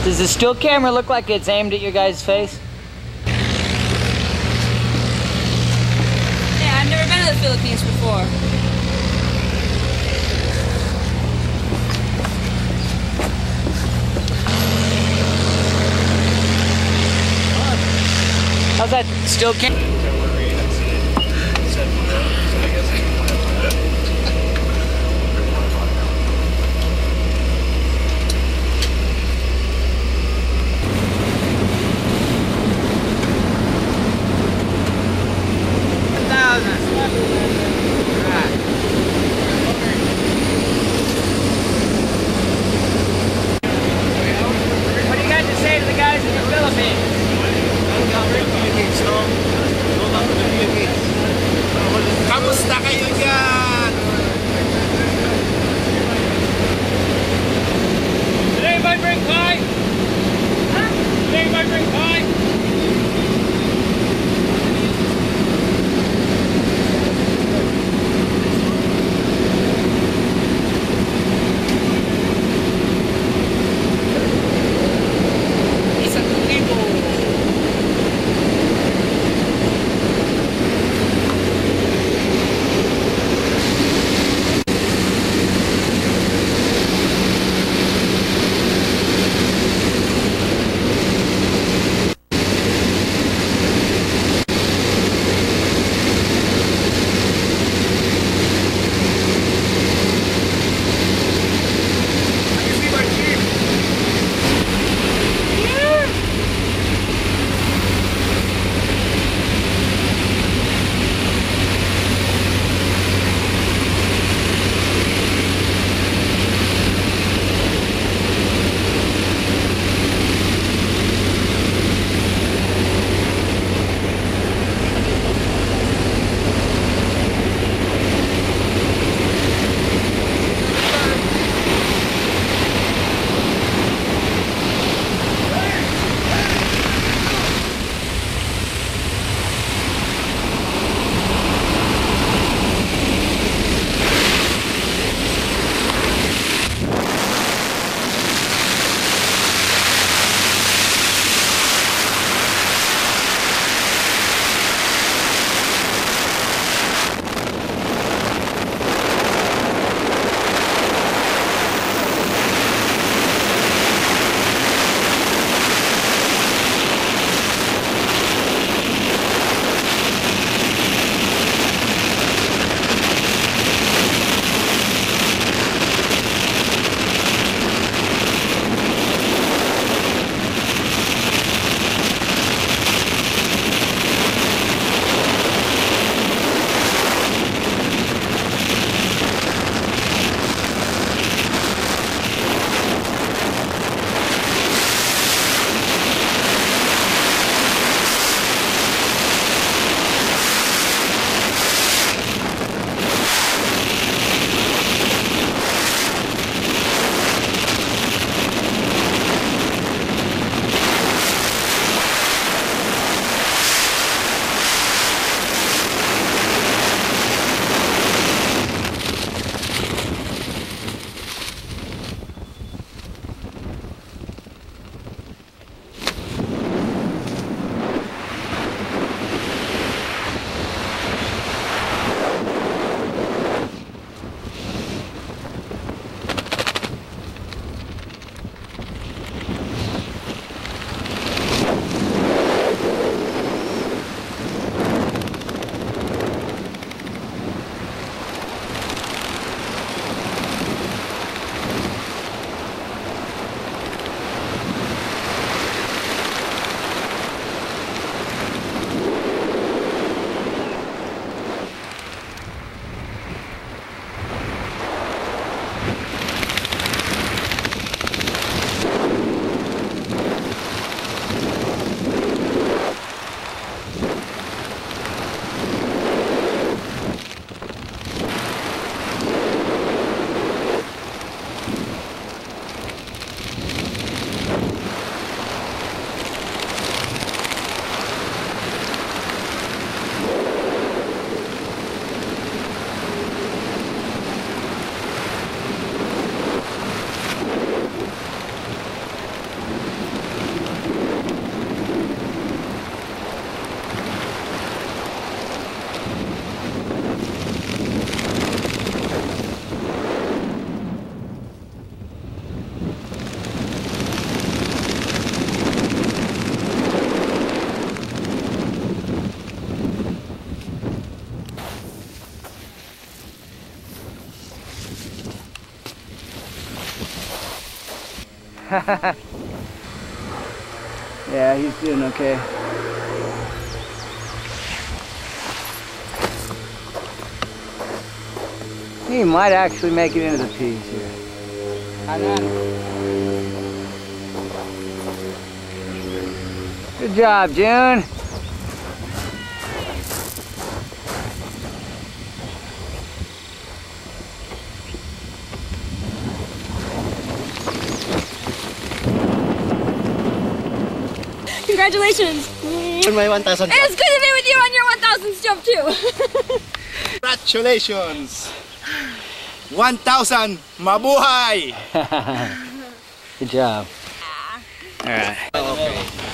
Does the still camera look like it's aimed at your guys' face? Yeah, I've never been to the Philippines before. How's that still camera? What do you got to say to the guys in the Philippines? Kamusta kayo dyan? Did anybody bring pie? Huh? Did anybody bring pie? Yeah, he's doing okay. He might actually make it into the P's here. And then, good job, June. Congratulations! My 1,000 It's good to be with you on your 1,000th jump too! Congratulations! 1,000! Mabuhay! Good job. All right.